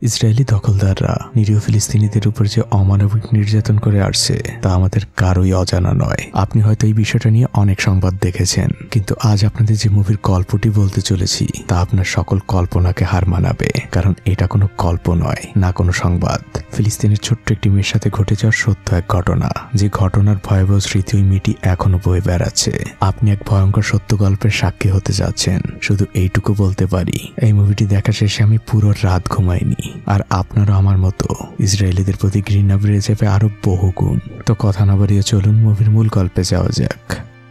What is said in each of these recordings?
Israeli দখলদাররা নিরীহ ফিলিস্তিনিদের উপর যে অমানবিক নির্যাতন করে আসছে তা আমাদের কারোই অজানা নয়। আপনি হয়তো এই বিষয়টা নিয়ে অনেক সংবাদ দেখেছেন, কিন্তু আজ আপনাদের যে মুভির গল্পটি বলতে চলেছি তা আপনার সকল কল্পনাকে হার মানাবে, কারণ এটা কোনো গল্প নয়, না কোনো সংবাদ। ফিলিস্তিনের ছোট্ট একটি মেয়ের সাথে ঘটে যাওয়ার সত্য এক ঘটনা, যে ঘটনার ভয়াবহ স্মৃতি ওই মেয়েটি এখনো বয়ে বেড়াচ্ছে। আপনি এক ভয়ঙ্কর সত্য গল্পের সাক্ষী হতে যাচ্ছেন। শুধু এইটুকু বলতে পারি, এই মুভিটি দেখা শেষে আমি পুরো রাত ঘুমাইনি। আর আপনারও আমার মতো ইসরায়েলিদের প্রতি ঘৃণা বেড়ে যাবে আরো বহুগুণ। তো কথা না বাড়িয়ে চলুন মুভির মূল গল্পে যাওয়া যাক।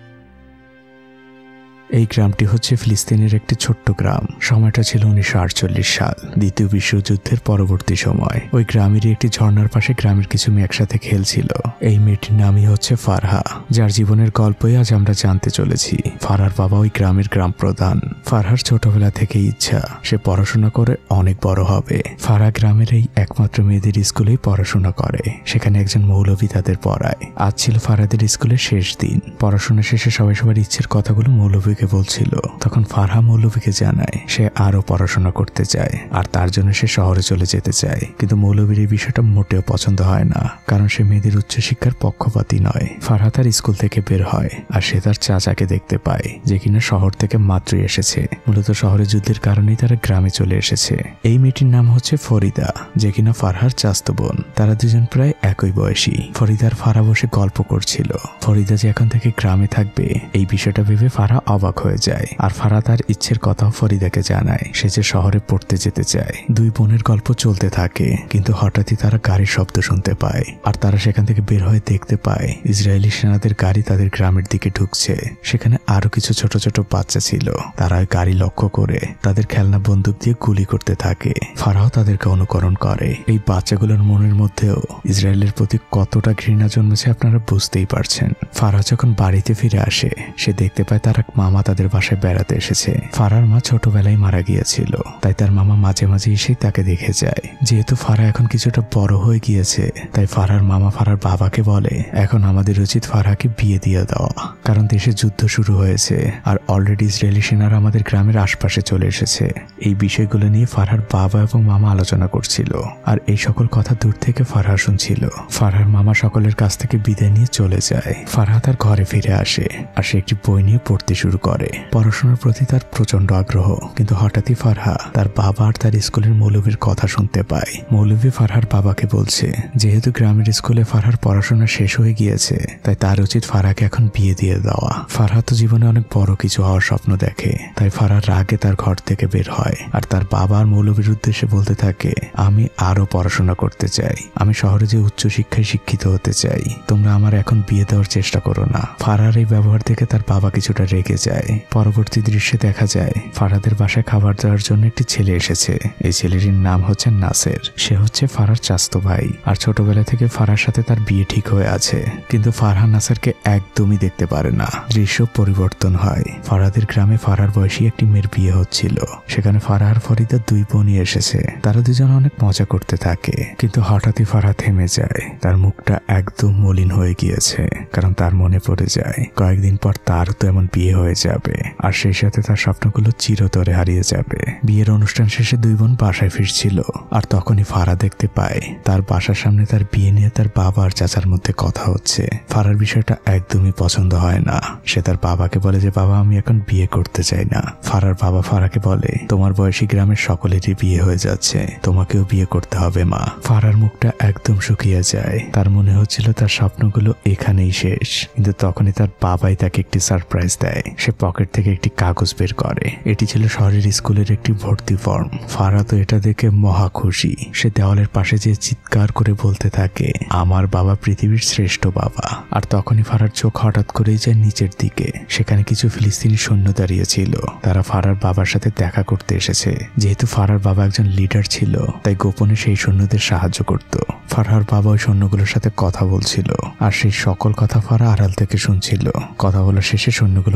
এই গ্রামটি হচ্ছে ফিলিস্তিনের একটি ছোট্ট গ্রাম। সময়টা ছিল 1948 সাল, দ্বিতীয় বিশ্বযুদ্ধের পরবর্তী সময়। ওই গ্রামেরই একটি ঝর্ণার পাশে গ্রামের কিছু মেয়ে একসাথে খেলছিল। এই মেয়েটির নামই হচ্ছে ফারহা, যার জীবনের গল্পই আজ আমরা জানতে চলেছি। ফারহার বাবা ওই গ্রামের গ্রাম প্রধান। ফারহার ছোটবেলা থেকেই ইচ্ছা সে পড়াশোনা করে অনেক বড় হবে। ফারহা গ্রামের এই একমাত্র মেয়েদের স্কুলেই পড়াশোনা করে। সেখানে একজন মৌলভী তাদের পড়ায়। আজ ছিল ফারহাদের স্কুলের শেষ দিন। পড়াশোনা শেষে সবাই সবার ইচ্ছের কথাগুলো মৌলভী বলছিল। তখন ফারহা মৌলভীকে জানায় সে আরো পড়াশোনা করতে চায় আর তার জন্য সে শহরে চলে যেতে চায়। কিন্তু মৌলভীর এই বিষয়টা মোটেও পছন্দ হয় না, কারণ সে মেয়েদের উচ্চশিক্ষার পক্ষপাতী নয়। ফারহা তার স্কুল থেকে বের হয় আর সে তার চাচাকে দেখতে পায়, যে কিনা শহর থেকে মাত্রই এসেছে। মূলত শহরে যুদ্ধের কারণেই তারা গ্রামে চলে এসেছে। এই মেয়েটির নাম হচ্ছে ফরিদা, যে কিনা ফারহার চাচাতো বোন। তারা দুজন প্রায় একই বয়সী। ফরিদার ফারহা বসে গল্প করছিল। ফরিদা যে এখন থেকে গ্রামে থাকবে এই বিষয়টা ভেবে ফারহা অবাক হয়ে যায়। আর ফারহা তার ইচ্ছের কথাও ফরিদাকে জানায়, সে যে শহরে পড়তে যেতে চায়। দুই বোনের গল্প চলতে থাকে, কিন্তু হঠাৎই তারা গাড়ির শব্দ শুনতে পায়। আর তারা সেখান থেকে বের হয়ে দেখতে পায় ইসরায়েলি সেনাদের গাড়ি তাদের গ্রামের দিকে ঢুকছে। সেখানে আরো কিছু ছোট ছোট বাচ্চা ছিল। তারা গাড়ি লক্ষ্য করে তাদের খেলনা বন্দুক দিয়ে গুলি করতে থাকে। ফারহাও তাদেরকে অনুকরণ করে। এই বাচ্চাগুলোর মনের মধ্যেও ইসরায়েলের প্রতি কতটা ঘৃণা জন্মেছে আপনারা বুঝতেই পারছেন। ফারহা যখন বাড়িতে ফিরে আসে, সে দেখতে পায় তার মামা তাদের বাসায় বেড়াতে এসেছে। ফারহার মা ছোটবেলায় মারা গিয়েছিল, তাই তার মামা মাঝে মাঝে এসে তাকে দেখে যায়। যেহেতু ফারহা এখন কিছুটা বড় হয়ে গিয়েছে, তাই ফারহার মামা ফারহার বাবাকে বলে এখন আমাদের উচিত ফারহাকে বিয়ে দিয়ে দেওয়া, কারণ দেশে যুদ্ধ শুরু হয়েছে আর অলরেডি ইসরায়েলি সেনারা আমাদের গ্রামের আশপাশে চলে এসেছে। এই বিষয়গুলো নিয়ে ফারহার বাবা এবং মামা আলোচনা করছিল, আর এই সকল কথা দূর থেকে ফারহা শুনছিল। ফারহার মামা সকলের কাছ থেকে বিদায় নিয়ে চলে যায়। ফারহা তার ঘরে ফিরে আসে আর সে একটি বই নিয়ে পড়তে শুরু করে। পড়াশোনার প্রতি তার প্রচন্ড আগ্রহ, কিন্তু হঠাৎই ফারহা তার বাবা আর তার স্কুলের মৌলভীর কথা শুনতে পায়। মৌলভী ফারহার বাবাকে বলছে যেহেতু গ্রামের স্কুলে ফারহার পড়াশোনা শেষ হয়ে গিয়েছে, তাই তার উচিত ফারহাকে এখন বিয়ে দিয়ে দেওয়া। ফারহা তো জীবনে অনেক বড় কিছু হওয়ার স্বপ্ন দেখে, তাই ফারহার রাগে তার ঘর থেকে বের হয় আর তার বাবা আর মৌলভীর উদ্দেশ্যে বলতে থাকে আমি আরো পড়াশোনা করতে চাই, আমি শহরে যে উচ্চশিক্ষায় শিক্ষিত হতে চাই, তোমরা আমার এখন বিয়ে দেওয়ার চেষ্টা করো না। ফারহার এই ব্যবহার থেকে তার বাবা কিছুটা রেগে যায়। পরবর্তী দৃশ্যে দেখা যায় ফারহাদের বাসায় খাবার দেওয়ার জন্য একটি ছেলে এসেছে। এই ছেলেটির নাম হচ্ছে নাসের। সে হচ্ছে ফারহার চাচাতো ভাই আর ছোটবেলা থেকে ফারহার সাথে তার বিয়ে ঠিক হয়ে আছে। কিন্তু ফারহা নাসেরকে একদমই দেখতে পারে না। দৃশ্য পরিবর্তন হয়। ফারহাদের গ্রামে ফারহার বয়সী একটি মেয়ের বিয়ে হচ্ছিল। সেখানে ফারহা আর ফরিদা দুই বোনই এসেছে। তারা দুজন অনেক মজা করতে থাকে, কিন্তু হঠাৎই ফারহা থেমে যায়। তার মুখটা একদম মলিন হয়ে গিয়েছে, কারণ তার মনে পড়ে যায় কয়েকদিন পর তারও তো এমন বিয়ে হয়ে যাবে, আর সেই সাথে তার স্বপ্নগুলো চিরতরে হারিয়ে যাবে। বিয়ের অনুষ্ঠান শেষে দুই বোন বাসায় ফিরছিল, আর তখনই ফারহা দেখতে পায় তার বাসার সামনে তার বিয়ে নিয়ে তার বাবা আর চাচার মধ্যে কথা হচ্ছে। ফারহার বিষয়টা একদমই পছন্দ হয় না। সে তার বাবাকে বলে যে বাবা আমি এখন বিয়ে করতে চাই না। ফারহার বাবা ফারহাকে বলে তোমার বয়সী গ্রামের সকলেরই বিয়ে হয়ে যাচ্ছে, তোমাকেও বিয়ে করতে হবে মা। ফারহার মুখটা একদম শুকিয়ে যায়। তার মনে হচ্ছিল তার স্বপ্নগুলো এখানেই শেষ, কিন্তু তখনই তার বাবাই তাকে একটি সারপ্রাইজ দেয়। সে পকেট থেকে একটি কাগজ বের করে। এটি ছিল শহরের স্কুলের একটি ভর্তি ফর্ম। ফারহা তো এটা দেখে মহা খুশি। সে দেওয়ালের পাশে যে চিৎকার করে বলতে থাকে আমার বাবা পৃথিবীর শ্রেষ্ঠ বাবা। আর তখনই ফারহার চোখ হঠাৎ করেই যায় নিচের দিকে। সেখানে কিছু ফিলিস্তিনি সৈন্য দাঁড়িয়ে ছিল। তারা ফারহার বাবার সাথে দেখা করতে এসেছে। যেহেতু ফারহার বাবা একজন লিডার ছিল, তাই গোপনে সেই সৈন্যদের সাহায্য করত। ফারহার বাবা ওই সৈন্যগুলোর সাথে কথা বলছিল, আর সেই সকল কথা ফারহা আড়াল থেকে শুনছিল। কথা বলার শেষে সৈন্যগুলো ওই বাসা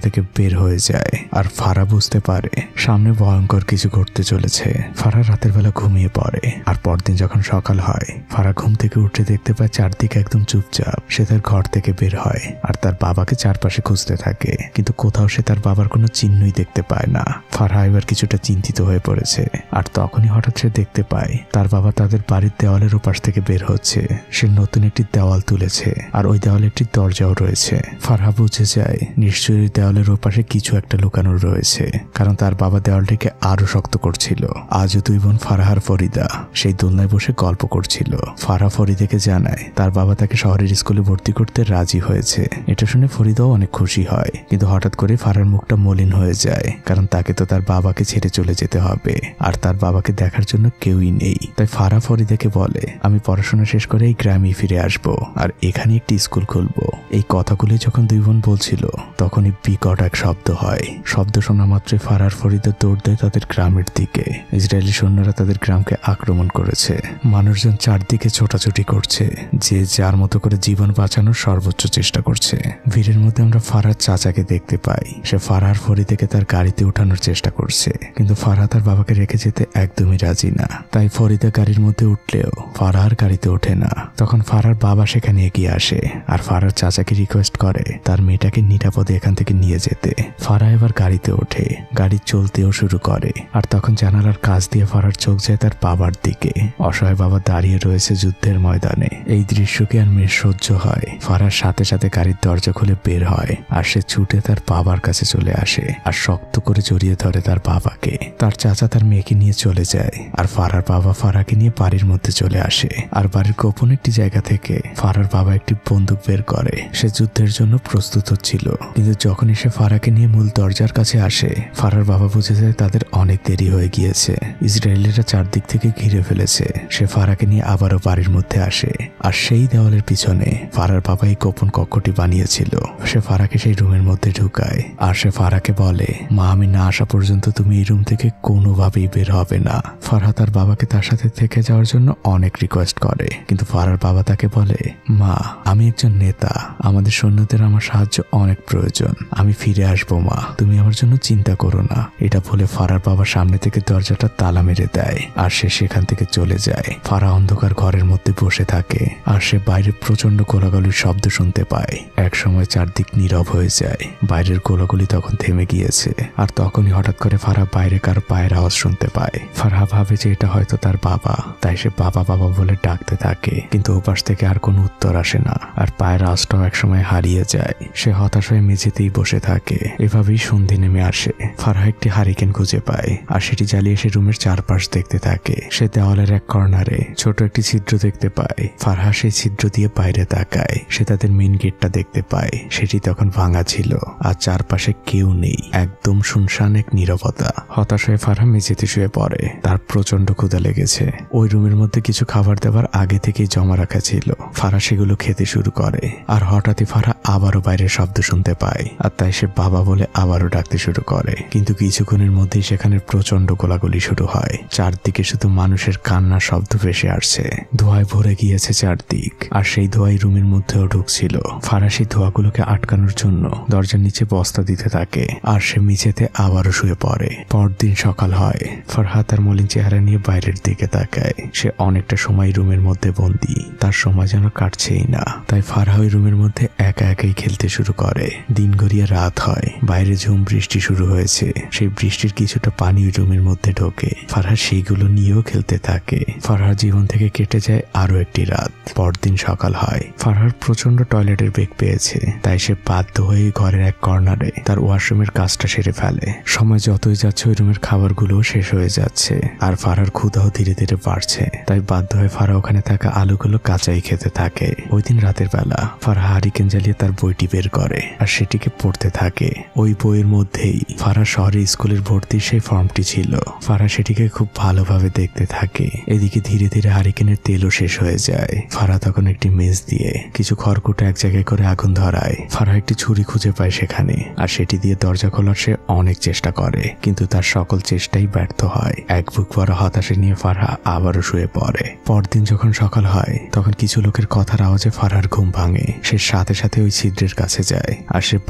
থেকে বের হয়ে যায় আর ফারা বুঝতে পারে সামনে ভয়ঙ্কর কিছু ঘটতে চলেছে। ফারা রাতের বেলা ঘুমিয়ে পড়ে আর পরদিন যখন সকাল হয় ফারা ঘুম থেকে উঠে দেখতে পায় চারদিকে একদম চুপচাপ। সে তার ঘর থেকে বের হয় আর তার বাবাকে চারপাশে খুঁজতে থাকে, কিন্তু কোথাও সে তার বাবার কোনো চিহ্নই দেখতে পায় না। ফারা এবার কিছুটা চিন্তিত হয়ে পড়েছে আর তখনই হঠাৎ সে দেখতে পায় তার বাবা তাদের বাড়ির দেওয়ালের ওপাশ থেকে বের হচ্ছে। সে নতুন একটি দেওয়াল তুলেছে আর ওই দেওয়ালে একটি দরজাও রয়েছে। ফারা বুঝে যায় নিশ্চয়ই দেওয়ালের ওপাশে কিছু একটা লুকানো রয়েছে, কারণ তার বাবা দেওয়ালটিকে আরো শক্ত করছিল। আজও দুই বোন ফারাহ আর ফরিদা সেই দোলনায় বসে গল্প করছিল। ফারা ফরিদাকে জানায় তার বাবা তাকে শহরের স্কুলে ভর্তি করতে রাজি হয়েছে। এটা শুনে ফরিদাও অনেক খুশি হয়, কিন্তু হঠাৎ করে ফারার মুখটা মলিন হয়ে যায়, কারণ তাকে তো তার বাবাকে ছেড়ে চলে যেতে হবে আর তার বাবাকে দেখার জন্য কেউই নেই। তাই ফারা ফরিদাকে বলে, আমি পড়াশোনা শেষ করে এই গ্রামে ফিরে আসব আর এখানে একটি স্কুল খুলবো। এই কথাগুলি যখন দুই বোন বলছিল তখনই বিকট এক শব্দ হয়। শব্দ শোনা মাত্রই ফারার ফরিদা দৌড় দেয় তাদের গ্রামের দিকে। ইসরায়েলি সৈন্যরা তাদের গ্রামকে আক্রমণ করেছে। মানুষজন চারদিকে ছোটাছুটি করছে, যে যার মতো করে জীবন বাঁচানোর সর্বোচ্চ চেষ্টা করছে। ভিড়ের মধ্যে আমরা ফারার চাচাকে দেখতে পাই। সে ফারার ফরিদাকে তার গাড়িতে উঠানোর চেষ্টা করছে, কিন্তু ফারা তার বাবাকে রেখে যেতে একদমই রাজি না। তাই ফরিদা গাড়ির মধ্যে উঠলেও ফারার গাড়িতে ওঠে না। তখন ফারার বাবা সেখানে এগিয়ে আসে আর ফারার চাচাকে রিকোয়েস্ট করে তার মেয়েটাকে নিরাপদে এখান থেকে নিয়ে যেতে। ফারা এবার গাড়িতে ওঠে, গাড়ি চলতেও শুরু করে আর তখন জানালার কাছ দিয়ে ফারার চোখ যায় তার বাবার দিকে। অসহায় বাবা দাঁড়িয়ে রয়েছে যুদ্ধের ময়দানে। এই দৃশ্যকে আর মেয়ের সহ্য হয়। ফারার সাথে সাথে গাড়ির দরজা খুলে বের হয় আর সে ছুটে তার বাবার কাছে চলে আসে আর শক্ত করে জড়িয়ে ধরে তার বাবাকে। তার চাচা তার মেয়েকে নিয়ে চলে যায় আর ফারার বাবা ফারাকে নিয়ে বাড়ির মধ্যে চলে আসে। আর বাড়ির গোপন একটি জায়গা থেকে ফারার বাবা একটি বন্দুক বের করে। সে যুদ্ধের জন্য প্রস্তুত হচ্ছিল, কিন্তু যখনই সে ফারাকে নিয়ে মূল দরজার কাছে আসে ফারার বাবা বুঝে যায় তাদের অনেক দেরি হয়ে গিয়েছে। ইসরায়েলিরা চারদিক থেকে ঘিরে ফেলেছে। সে ফারাকে নিয়ে আবারও বাড়ির মধ্যে আসে আর সেই দেওয়ালের পিছনে ফারার বাবা এই গোপন কক্ষটি বানিয়েছিল। সে ফারাকে সেই রুমের মধ্যে ঢুকায় আর সে ফারাকে বলে, মা আমি না আসা পর্যন্ত তুমি এই রুম থেকে কোনোভাবেই বের হবে না। ফারা তার বাবাকে তার সাথে থেকে যাওয়ার জন্য অনেক রিকোয়েস্ট করে, কিন্তু ফারার বাবা তাকে বলে, মা আমি একজন নেতা, আমাদের সৈন্যদের আমার সাহায্য অনেক প্রয়োজন, আমি ফিরে আসবো মা, তুমি আমার জন্য চিন্তা করো না। এটা বলে ফারার বাবা সামনে থেকে দরজাটা তালা মেরে দেয় আর সে সেখান থেকে চলে যায়। ফারা অন্ধকার ঘরের মধ্যে বসে থাকে আর সে বাইরে প্রচন্ড গোলাগুলির শব্দ শুনতে পায়। এক সময় চারদিক নীরব হয়ে যায়। বাইরের গোলাগুলি তখন থেমে গিয়েছে আর তখনই হঠাৎ করে ফারা বাইরে কার পায়ের আওয়াজ শুনতে পায়। ফারা ভাবে যে এটা হয়তো তার বাবা, তাই সে বাবা বাবা বলে ডাকতে থাকে, কিন্তু ওপাশ থেকে আর কোনো উত্তর আসে না আর পায়ের আওয়াজটাও একসময় হারিয়ে যায়। সে হতাশ হয়ে মেঝেতেই বসে থাকে। এভাবেই সন্ধে নেমে আসে। ফারা একটি হারিকেন খুঁজে পায় আর সেটি জ্বালিয়ে সে রুমের চারপাশ দেখতে থাকে। সে দেওয়ালের এক কর্নারে ছোট একটি ছিদ্র দেখতে পায়। ফারহা সেই ছিদ্র দিয়ে বাইরে তাকায়। সে তাদের মেইন গেটটা দেখতে পায়, সেটি তখন ভাঙা ছিল আর চারপাশে কেউ নেই, একদম শুনশান এক নীরবতা। হতাশ হয়ে ফারহা মেঝেতে শুয়ে পড়ে। তার প্রচন্ড ক্ষুধা লেগেছে। ওই রুমের মধ্যে কিছু খাবার দাবার আগে থেকেই জমা রাখা ছিল। ফারহা সেগুলো খেতে শুরু করে আর হঠাৎই ফারহা আবারও বাইরের শব্দ শুনতে পায় আর তাই সে বাবা বলে আবারও ডাকতে শুরু করে, কিন্তু কিছুক্ষণের মধ্যেই সেখানে প্রচন্ড গোলাগুলি শুরু হয়। চারদিকে শুধু মানুষের কান্নার শব্দ ভেসে আসছে। ধোঁয়ায় ভরে গিয়েছে চারদিক আর সেই ধোঁয়াই রুমের মধ্যেও ঢুকছিল। ফারহা সেই ধোঁয়াগুলোকে আটকানোর জন্য দরজার নিচে বস্তা দিতে থাকে আর সে মেঝেতে আবারও শুয়ে পড়ে। পরদিন সকাল হয়। ফারহা তার মলিন চেহারা নিয়ে বাইরের দিকে তাকায়। সে অনেকটা সময় রুমের মধ্যে বন্দী, তার সময় যেন কাটছেই না। তাই ফারহা ওই রুমের মধ্যে একা একাই খেলতে শুরু করে। দিন গড়িয়ে রাত হয়। বাইরে ঝুম বৃষ্টি শুরু হয়েছে। সেই বৃষ্টির কিছুটা পানি ওই রুমের মধ্যে ঢোকে। ফারহা সেইগুলো নিয়েও খেলতে থাকে। ফারহার জীবন থেকে কেটে যায় আরো একটি রাত। পরদিন সকাল হয়। ফারহার প্রচন্ড টয়লেটের বেগ পেয়েছে, তাই সে বাধ্য হয়ে ঘরের এক কর্নারে তার ওয়াশরুমের কাজটা সেরে ফেলে। সময় যতই যাচ্ছে ওই রুমের খাবারগুলো শেষ হয়ে যাচ্ছে আর ফারহার ক্ষুধাও ধীরে ধীরে বাড়ছে। তাই বাধ্য হয়ে ফারহা ওখানে থাকা আলুগুলো কাঁচাই খেতে থাকে। ওই দিন রাতের বেলা ফারহা হারিকেন জ্বালিয়ে তার বইটি বের করে আর সেটিকে পড়তে থাকে। ওই বইয়ের মধ্যেই ফারহা শহরে স্কুলের ভর্তির সেই ফর্মটি ছিল। ফারহা সেটিকে খুব ভালোভাবে দেখতে থাকে। এদিকে ধীরে ধীরে হারিকেনের তেলও শেষ হয়ে যায়। ফারহা তখন একটি মেজ দিয়ে কিছু খড়কুটো এক জায়গায় করে আগুন ধরায়। ফারহা একটি ছুরি খুঁজে পায় সেখানে আর সেটি দিয়ে দরজা খোলার সে অনেক চেষ্টা করে, কিন্তু তার সকল চেষ্টাই ব্যর্থ হয়। এক বুক বড় হতাশা নিয়ে ফারহা আবারও শুয়ে পড়ে। পরদিন যখন সকাল হয় তখন কিছু লোকের কথার আওয়াজে ফারহার ঘুম ভাঙে। সে সাথে সাথে ওই ছিদ্রের কাছে যায় আর সে বাইরে কিছু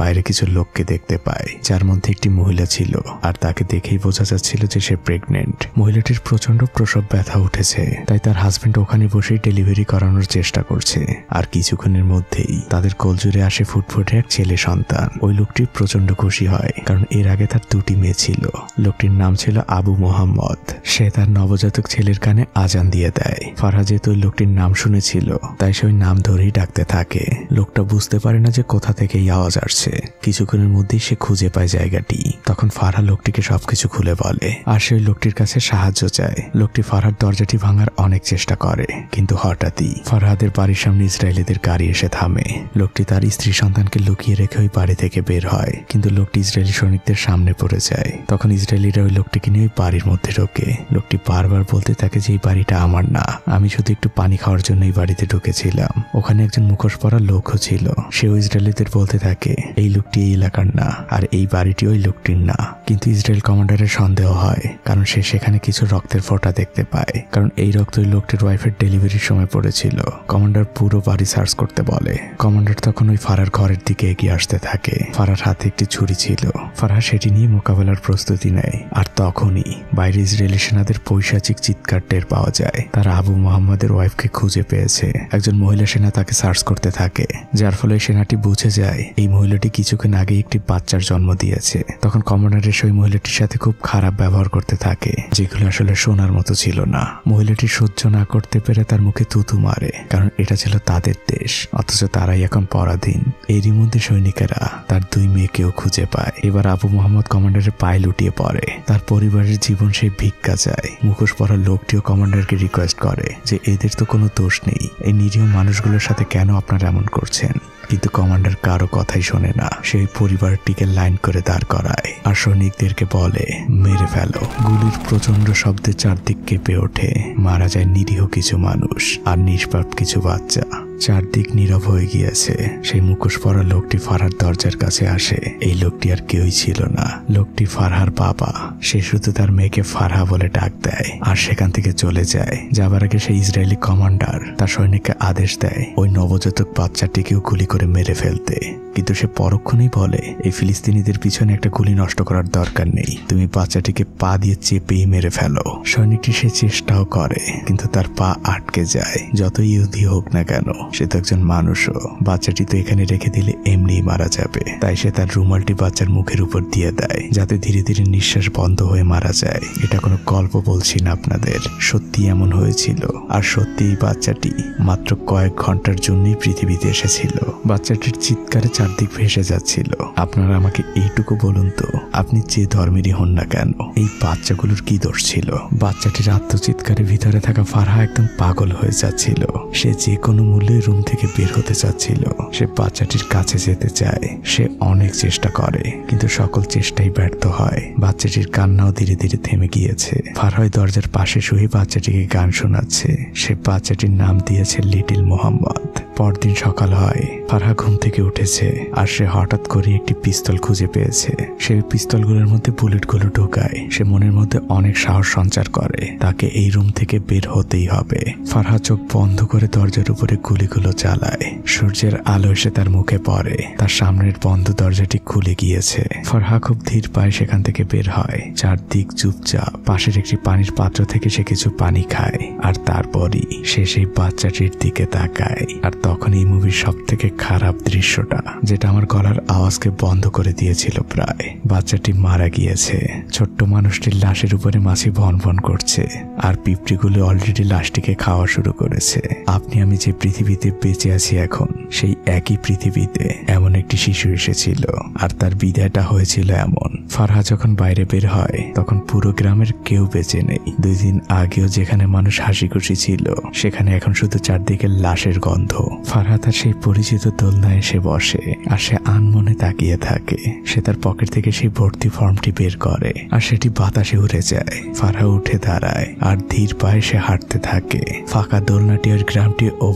কিছু লোককে দেখতে পায়, যার মধ্যে একটি মহিলা ছিল, আর তাকে দেখেই বোঝা যাচ্ছিল যে সে প্রেগনেন্ট। মহিলাটির প্রচন্ড প্রসব ব্যথা উঠেছে, তাই তার হাজবেন্ড ওখানে বসেই ডেলিভারি করানোর চেষ্টা করছে। আর কিছুক্ষণের মধ্যেই তাদের কোলজুড়ে আসে ফুটফুটে এক ছেলে সন্তান। ওই লোকটি প্রচন্ড খুশি হয়, কারণ এর আগে তার 2টি মেয়ে ছিল। লোকটির নাম ছিল আবু মোহাম্মদ। সে তার নবজাতক ছেলের কানে আজান দিয়ে দেয়। ফারহা যেহেতু ওই লোকটির নাম শুনেছিল, তাই সে ওই নাম ধরেই ডাকতে থাকে। লোকটা বুঝতে পারে না যে কোথা থেকে এই আওয়াজ আসছে। কিছুক্ষণের মধ্যেই সে খুঁজে পায় জায়গাটি। তখন ফারহা লোকটিকে সবকিছু খুলে বলে, আর সে ওই লোকটির কাছে সাহায্য চায়। লোকটি ফারহার দরজাটি ভাঙার অনেক চেষ্টা করে, কিন্তু হঠাৎই ফারহাদের বাড়ির সামনে ইসরায়েলিদের গাড়ি এসে থামে। লোকটি তার স্ত্রী সন্তানকে লুকিয়ে রেখে ওই বাড়ি থেকে বের হয়, কিন্তু লোকটি ইসরায়েলি সৈনিকদের সামনে পড়ে যায়। তখন ইসরায়েলিরা ওই লোকটিকে নিয়ে ওই বাড়ির মধ্যে ঢোকে। লোকটি বারবার বলতে থাকে যে এই বাড়িটা আমার না, আমি শুধু একটু পানি খাওয়ার জন্য এই বাড়িতে ঢুকেছিলাম। ওখানে একজন মুখোশ পরা লোকও ছিল। সেও ইসরায়েলিদের বলতে থাকে এই লোকটি এই এলাকার না, আর এই বাড়িটি ওই লোকটির না। কিন্তু ইসরায়েল কমান্ডারের সন্দেহ হয়, কারণ সে সেখানে কিছু রক্তের ফোঁটা দেখতে পায়, কারণ এই রক্ত ওই লোকটির ওয়াইফের ডেলিভারির সময় পড়েছিল। কমান্ডার পুরো বাড়ি সার্চ করতে বলে। কমান্ডার তখন ওই ফারহার ঘরের দিকে এগিয়ে আসতে থাকে। ফারহার হাতে একটি ছুরি ছিল। ফারহা সেটি নিয়ে মোকাবেলার প্রস্তুতি নেয়। আর তখনই বাইরে ইসরায়েলি সেনাদের পৈশাচিক চিৎকার টের পাওয়া যায়। তারা আবু মোহাম্মদের ওয়াইফকে খুঁজে পেয়েছে। একজন মহিলা সেনা তাকে সার্চ করতে থাকে, যার ফলে সেনাটি বুঝে যায় এই মহিলাটি কিছুক্ষণ আগে একটি বাচ্চার জন্ম দিয়েছে। তখন কমান্ডার এসে ওই মহিলাটির সাথে খুব খারাপ ব্যবহার করতে থাকে, যেগুলো আসলে শোনার মতো ছিল না। মহিলাটি সহ্য না করতে পেরে তার মুখে থুতু মারে, কারণ এটা ছিল তাদের দেশ, অথচ তারাই এখন পরাধীন। এরই মধ্যে সৈনিকেরা তার 2 মেয়েকেও খুঁজে পায়। এবার আবু মোহাম্মদ কমান্ডারের পায়ে লুটিয়ে পড়ে। তার পরিবারের জীবন সে ভিক্ষা চায়। মুখোশ পরা লোকটিও কমান্ডারকে রিকোয়েস্ট করে যে এদের তো কোনো দোষ নেই, এই নিরীহ মানুষগুলোর সাথে কেন আপনারা এমন করছেন। কিন্তু কমান্ডার কারো কথাই শোনে না। সেই পরিবারটিকে লাইন করে দাঁড় করায় আর সৈনিকদেরকে বলে মেরে ফেলো। গুলির প্রচন্ড শব্দে চারদিক কেঁপে ওঠে। মারা যায় নিরীহ কিছু মানুষ আর নিষ্পাপ কিছু বাচ্চা। চারদিক নীরব হয়ে গিয়েছে। সেই মুখোশ পরা লোকটি ফারহার দরজার কাছে আসে। এই লোকটি আর কেউই ছিল না, লোকটি ফারহার বাবা। সে শুধু তার মেয়েকে ফারহা বলে ডাক দেয় আর সেখান থেকে চলে যায়। যাবার আগে সেই ইসরায়েলি কমান্ডার তার সৈনিককে আদেশ দেয় ওই নবজাতক বাচ্চাটিকেও গুলি করে মেরে ফেলতে। কিন্তু সে পরক্ষণেই বলে এই ফিলিস্তিনিদের পিছনে একটা গুলি নষ্ট করার দরকার নেই, তুমি বাচ্চাটিকে পা দিয়ে চেপেই মেরে ফেলো। সৈনিকটি সে চেষ্টাও করে, কিন্তু তার পা আটকে যায়। যতই ইহুদি হোক না কেন, সে তো একজন মানুষও। বাচ্চাটি তো এখানে রেখে দিলে এমনিই মারা যাবে। তাই সে তার রুমালটি বাচ্চার মুখের উপর দিয়ে দেয়, যাতে ধীরে ধীরে নিঃশ্বাস বন্ধ হয়ে মারা যায়। এটা কোনো গল্প বলছি না আপনাদের, সত্যি এমন হয়েছিল। আর সত্যি এই বাচ্চাটি মাত্র কয়েক ঘন্টার জন্যই পৃথিবীতে এসেছিল। বাচ্চাটির চিৎকারে চারদিক ভেসে যাচ্ছিল। আপনারা আমাকে এইটুকু বলুন তো, আপনি যে ধর্মেরই হন না কেন, এই বাচ্চাগুলোর কি দোষ ছিল? বাচ্চাটির আত্মচিৎকারে ভিতরে থাকা ফারহা একদম পাগল হয়ে যাচ্ছিল। সে যে কোনো মূল্যে রুম থেকে বের হতে চাচ্ছিল। সে বাচ্চাটির কাছে যেতে চায়। সে অনেক চেষ্টা করে, কিন্তু সকল চেষ্টাই ব্যর্থ হয়। বাচ্চাটির কান্নাও ধীরে ধীরে থেমে গিয়েছে। ফারহা দরজার পাশে শুয়ে বাচ্চাটিকে গান শোনাচ্ছে। সে বাচ্চাটির নাম দিয়েছে লিটল মোহাম্মদ। পরদিন সকাল হয়। ফারহা ঘুম থেকে উঠেছে আর সে হঠাৎ করে একটি পিস্তল খুঁজে পেয়েছে। সে পিস্তলগুলোর মধ্যে বুলেটগুলো ঢোকায়। সে মনের মধ্যে অনেক সাহস সঞ্চার করে, তাকে এই রুম থেকে বের হতেই হবে। ফারহা চোখ বন্ধ করে দরজার উপরে গুলিগুলো চালায়। সূর্যের আলো এসে তার মুখে পড়ে। তার সামনের বন্ধ দরজাটি খুলে গিয়েছে। ফারহা খুব ধীর পায়ে সেখান থেকে বের হয়। চারদিক চুপচাপ। পাশের একটি পানির পাত্র থেকে সে কিছু পানি খায়, আর তারপরই সে সেই বাচ্চাটির দিকে তাকায়। আর তখন এই মুভির সব থেকে খারাপ দৃশ্যটা, যেটা আমার গলার আওয়াজকে বন্ধ করে দিয়েছিল প্রায়। বাচ্চাটি মারা গিয়েছে। ছোট্ট মানুষটির লাশের উপরে মাছি ভন ভন করছে, আর পিঁপড়িগুলো অলরেডি লাশটিকে খাওয়া শুরু করেছে। আপনি আমি যে পৃথিবীতে বেঁচে আছি এখন, সেই একই পৃথিবীতে এমন একটি শিশু এসেছিল, আর তার বিদায়টা হয়েছিল এমন। ফারহা যখন বাইরে বের হয়, তখন পুরো গ্রামের কেউ বেঁচে নেই। 2 দিন আগেও যেখানে মানুষ হাসি খুশি ছিল, সেখানে এখন শুধু চারদিকে লাশের গন্ধ। ফারহা তার সেই পরিচিত দোলনায় এসে বসে, আর সে আনমনে তাকিয়ে থাকে। সে তার পকেট থেকে সেই ভর্তি ফর্মটি বের করে, আর সেটি বাতাসে উড়ে যায়। ফারহা উঠে দাঁড়ায় আর ধীর পায়ে সে হাঁটতে থাকে। ফাঁকা দোলনাটি আর গ্রামটি ওভাবেই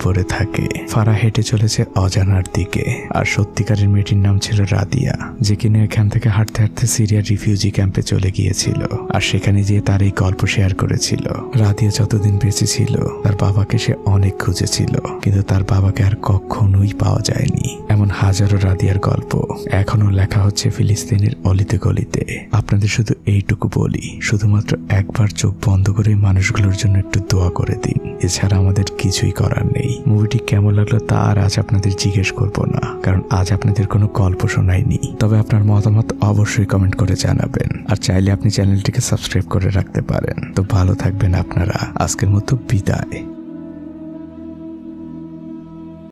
পড়ে থাকে। ফারাহ হেঁটে চলেছে অজানার দিকে। আর সত্যিকারের মেয়েটির নাম ছিল রাদিয়া, যে কিনা এখান থেকে হাঁটতে হাঁটতে সিরিয়ার রিফিউজি ক্যাম্পে চলে গিয়েছিল। আর সেখানে গিয়ে তার এই গল্প শেয়ার করেছিল। রাদিয়া যতদিন বেঁচে ছিল তার বাবাকে সে অনেক খুঁজেছিল, কিন্তু তার বাবাকে আর কখনোই পাওয়া যায়নি। এমন হাজারো রাদিয়ার গল্প এখনো লেখা হচ্ছে ফিলিস্তিনের অলিতে গলিতে। আপনাদের শুধু এইটুকু বলি, শুধুমাত্র একবার চোখ বন্ধ করে মানুষগুলোর জন্য একটু দোয়া করে দিন। এছাড়া আমাদের কিছুই করার নেই। মুভিটি কেমন লাগলো তা আর আজ আপনাদের জিজ্ঞেস করব না, কারণ আজ আপনাদের কোনো গল্প শোনাইনি। তবে আপনার মতামত অবশ্যই কমেন্ট করে জানাবেন। আর চাইলে আপনি চ্যানেলটিকে সাবস্ক্রাইব করে রাখতে পারেন। তো ভালো থাকবেন আপনারা। আজকের মতো বিদায়।